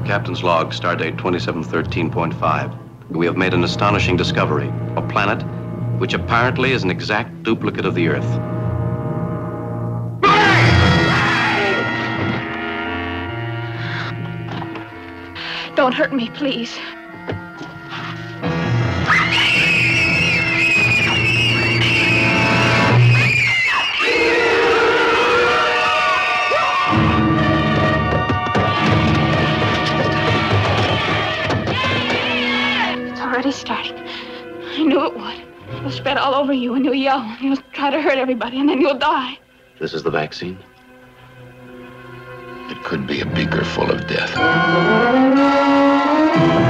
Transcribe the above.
Captain's log, stardate 2713.5. We have made an astonishing discovery. A planet which apparently is an exact duplicate of the Earth. Don't hurt me, please. It's already starting. I knew it would. It'll spread all over you, and you'll yell, and you'll try to hurt everybody, and then you'll die. This is the vaccine? It could be a beaker full of death.